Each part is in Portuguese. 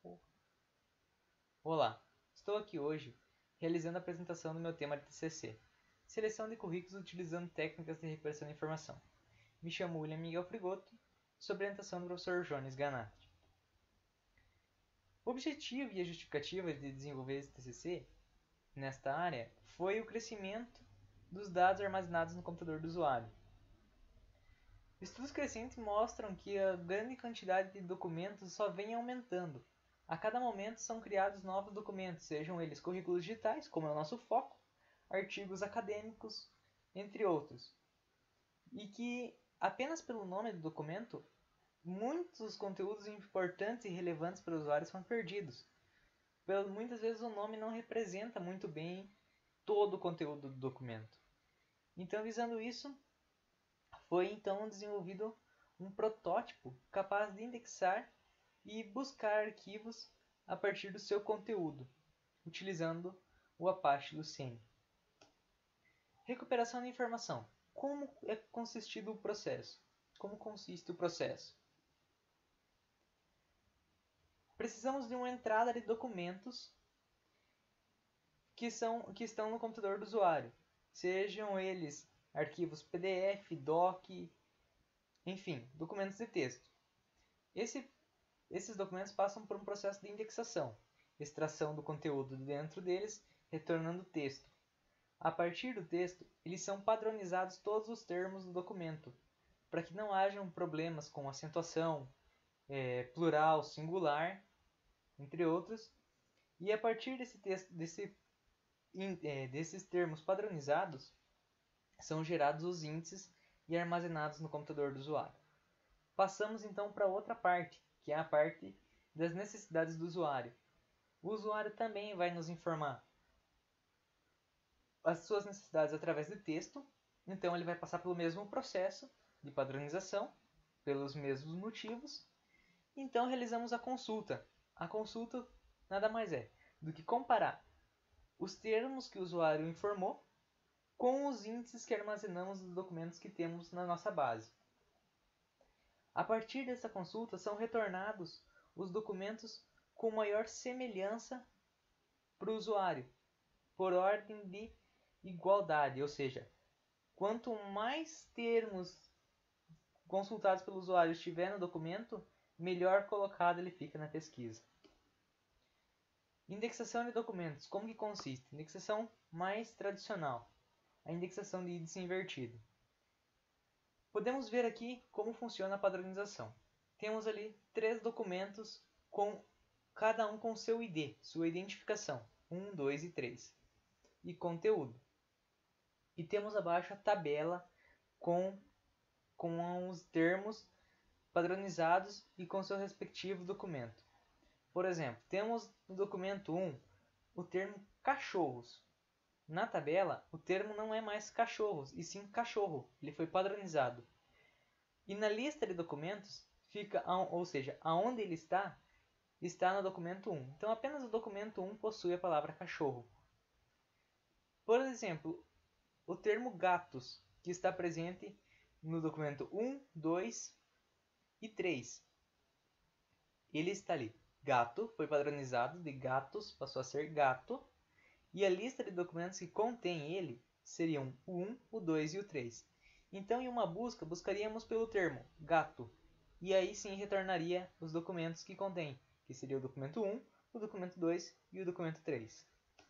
Olá, estou aqui hoje realizando a apresentação do meu tema de TCC, Seleção de currículos utilizando técnicas de recuperação de informação. Me chamo William Miguel Frigoto, sob orientação do professor Jones Ganatti. O objetivo e a justificativa de desenvolver esse TCC nesta área foi o crescimento dos dados armazenados no computador do usuário. Estudos crescentes mostram que a grande quantidade de documentos só vem aumentando. A cada momento são criados novos documentos, sejam eles currículos digitais, como é o nosso foco, artigos acadêmicos, entre outros. E que, apenas pelo nome do documento, muitos conteúdos importantes e relevantes para os usuários são perdidos. Muitas vezes o nome não representa muito bem todo o conteúdo do documento. Então, visando isso, foi então desenvolvido um protótipo capaz de indexar e buscar arquivos a partir do seu conteúdo, utilizando o Apache Lucene. Recuperação de informação. Como é consistido o processo? Como consiste o processo? Precisamos de uma entrada de documentos que estão no computador do usuário, sejam eles arquivos PDF, doc, enfim, documentos de texto. Esses documentos passam por um processo de indexação, extração do conteúdo dentro deles, retornando texto. A partir do texto, eles são padronizados todos os termos do documento, para que não hajam problemas com acentuação, plural, singular, entre outros. E a partir desses termos padronizados, são gerados os índices e armazenados no computador do usuário. Passamos então para outra parte, que é a parte das necessidades do usuário. O usuário também vai nos informar as suas necessidades através de texto, então ele vai passar pelo mesmo processo de padronização, pelos mesmos motivos. Então realizamos a consulta. A consulta nada mais é do que comparar os termos que o usuário informou com os índices que armazenamos dos documentos que temos na nossa base. A partir dessa consulta são retornados os documentos com maior semelhança para o usuário, por ordem de igualdade, ou seja, quanto mais termos consultados pelo usuário estiver no documento, melhor colocado ele fica na pesquisa. Indexação de documentos. Como que consiste? Indexação mais tradicional. A indexação de índice invertido. Podemos ver aqui como funciona a padronização. Temos ali 3 documentos, cada um com seu ID, sua identificação, 1, 2 e 3, e conteúdo. E temos abaixo a tabela com os termos padronizados e com seu respectivo documento. Por exemplo, temos no documento 1 o termo cachorros. Na tabela, o termo não é mais cachorros, e sim cachorro. Ele foi padronizado. E na lista de documentos, ou seja, aonde ele está no documento 1. Então, apenas o documento 1 possui a palavra cachorro. Por exemplo, o termo gatos, que está presente no documento 1, 2 e 3. Ele está ali. Gato foi padronizado de gatos, passou a ser gato. E a lista de documentos que contém ele seriam o 1, o 2 e o 3. Então, em uma busca, buscaríamos pelo termo gato. E aí sim retornaria os documentos que contém, que seria o documento 1, o documento 2 e o documento 3.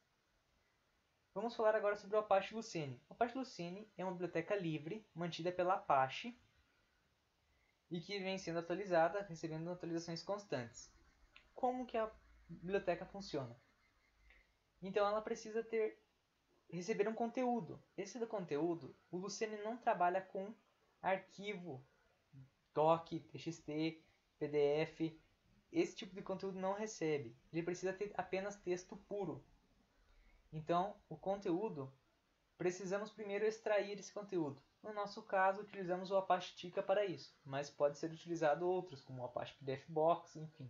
Vamos falar agora sobre o Apache Lucene. O Apache Lucene é uma biblioteca livre, mantida pela Apache, e que vem sendo atualizada, recebendo atualizações constantes. Como que a biblioteca funciona? Então ela precisa receber um conteúdo. Esse do conteúdo, o Lucene não trabalha com arquivo, doc, txt, pdf. Esse tipo de conteúdo não recebe. Ele precisa ter apenas texto puro. Então, o conteúdo, precisamos primeiro extrair esse conteúdo. No nosso caso, utilizamos o Apache Tika para isso, mas pode ser utilizado outros, como o Apache PDF Box, enfim.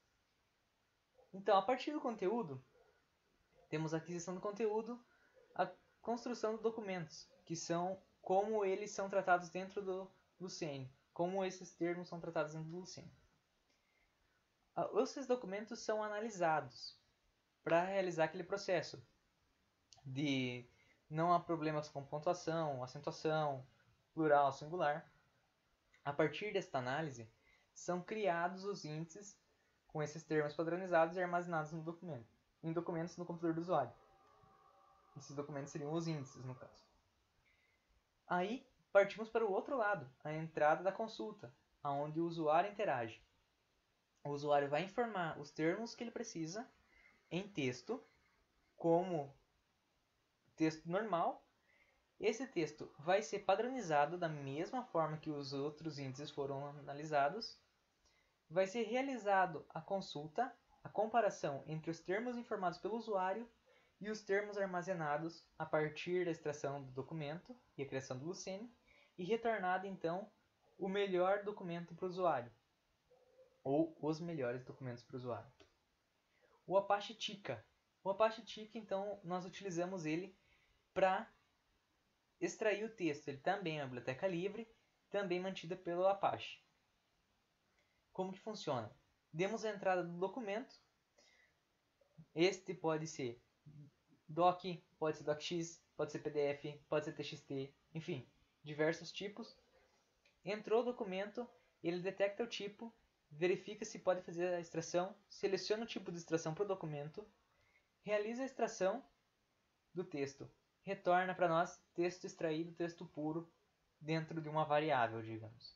Então, a partir do conteúdo, temos a aquisição do conteúdo, a construção de documentos, que são como eles são tratados dentro do Lucene, como esses termos são tratados dentro do Lucene. Esses documentos são analisados para realizar aquele processo de não há problemas com pontuação, acentuação, plural, singular. A partir desta análise, são criados os índices com esses termos padronizados e armazenados no documento, em documentos no computador do usuário. Esses documentos seriam os índices, no caso. Aí, partimos para o outro lado, a entrada da consulta, onde o usuário interage. O usuário vai informar os termos que ele precisa em texto, como texto normal. Esse texto vai ser padronizado da mesma forma que os outros índices foram analisados. Vai ser realizado a consulta, a comparação entre os termos informados pelo usuário e os termos armazenados a partir da extração do documento e a criação do Lucene, e retornado então o melhor documento para o usuário, ou os melhores documentos para o usuário. O Apache Tika. O Apache Tika, então, nós utilizamos ele para extrair o texto. Ele também é uma biblioteca livre, também mantida pelo Apache. Como que funciona? Demos a entrada do documento. Este pode ser doc, pode ser docx, pode ser pdf, pode ser txt, enfim, diversos tipos. Entrou o documento, ele detecta o tipo, verifica se pode fazer a extração, seleciona o tipo de extração para o documento, realiza a extração do texto, retorna para nós texto extraído, texto puro, dentro de uma variável, digamos.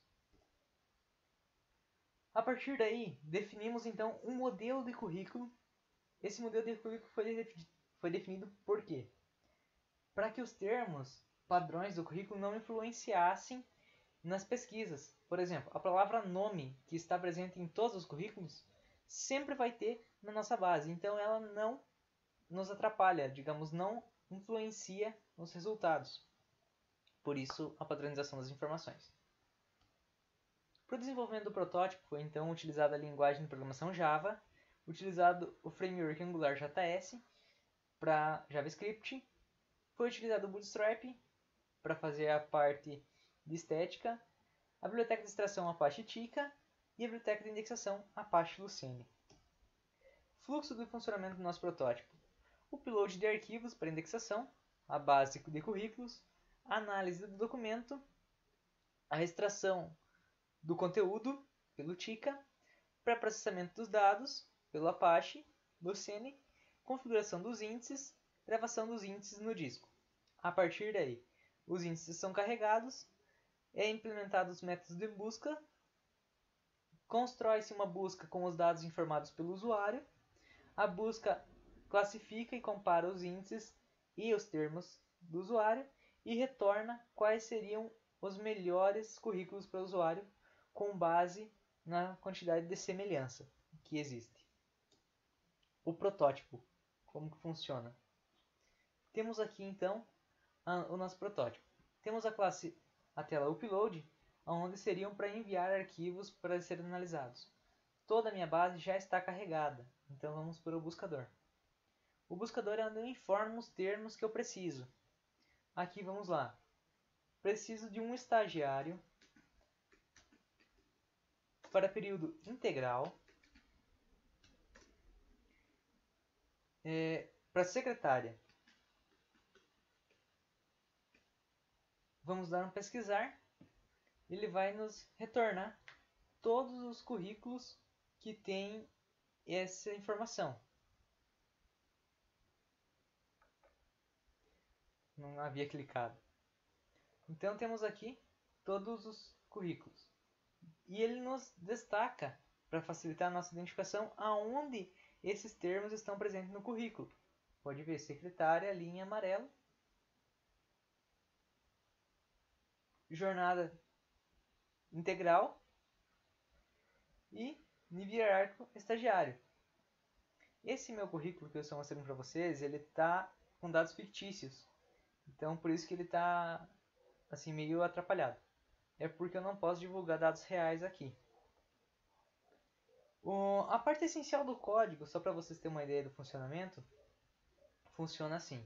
A partir daí, definimos então um modelo de currículo. Esse modelo de currículo foi definido por quê? Para que os termos padrões do currículo não influenciassem nas pesquisas. Por exemplo, a palavra nome, que está presente em todos os currículos, sempre vai ter na nossa base. Então ela não nos atrapalha, digamos, não influencia nos resultados. Por isso, a padronização das informações. Para o desenvolvimento do protótipo, foi então utilizada a linguagem de programação Java, utilizado o framework AngularJS para JavaScript, foi utilizado o Bootstrap para fazer a parte de estética, a biblioteca de extração Apache Tika e a biblioteca de indexação Apache Lucene. Fluxo do funcionamento do nosso protótipo. O upload de arquivos para indexação, a base de currículos, a análise do documento, a extração do conteúdo pelo Tika, pré-processamento dos dados pelo Apache Lucene, configuração dos índices, gravação dos índices no disco. A partir daí, os índices são carregados, é implementado os métodos de busca, constrói-se uma busca com os dados informados pelo usuário, a busca classifica e compara os índices e os termos do usuário e retorna quais seriam os melhores currículos para o usuário com base na quantidade de semelhança que existe. O protótipo, como que funciona? Temos aqui então o nosso protótipo. Temos a classe, a tela upload, onde seriam para enviar arquivos para serem analisados. Toda a minha base já está carregada, então vamos para o buscador. O buscador é onde eu informo os termos que eu preciso. Aqui vamos lá. Preciso de um estagiário para período integral, para secretária. Vamos dar um pesquisar. Ele vai nos retornar todos os currículos que têm essa informação. Não havia clicado. Então temos aqui todos os currículos. E ele nos destaca, para facilitar a nossa identificação, aonde esses termos estão presentes no currículo. Pode ver, secretária, linha amarela. Jornada integral. E nível hierárquico estagiário. Esse meu currículo que eu estou mostrando para vocês, ele está com dados fictícios. Então por isso que ele está assim meio atrapalhado. É porque eu não posso divulgar dados reais aqui. A parte essencial do código, só para vocês terem uma ideia do funcionamento, funciona assim.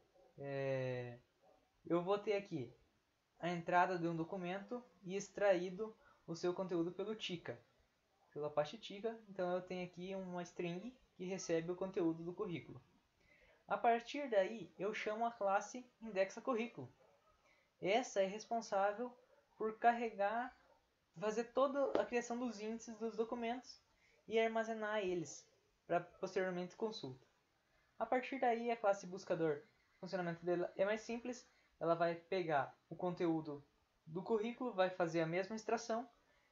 Eu vou ter aqui a entrada de um documento e extraído o seu conteúdo pelo Tika. pela pastitica, então eu tenho aqui uma string que recebe o conteúdo do currículo. A partir daí, eu chamo a classe IndexaCurrículo. Essa é responsável por carregar, fazer toda a criação dos índices dos documentos e armazenar eles para posteriormente consulta. A partir daí, a classe buscador, o funcionamento dela é mais simples. Ela vai pegar o conteúdo do currículo, vai fazer a mesma extração,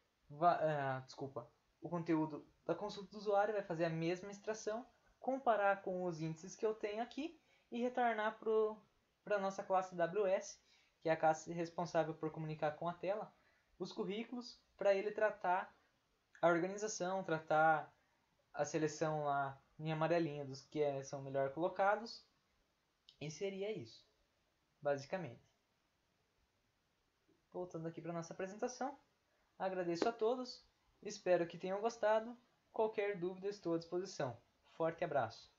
o conteúdo da consulta do usuário vai fazer a mesma extração, comparar com os índices que eu tenho aqui e retornar para a nossa classe WS, que é a classe responsável por comunicar com a tela, os currículos, para ele tratar a organização, tratar a seleção lá em amarelinho dos que são melhor colocados. E seria isso, basicamente. Voltando aqui para a nossa apresentação, agradeço a todos, espero que tenham gostado. Qualquer dúvida estou à disposição. Forte abraço!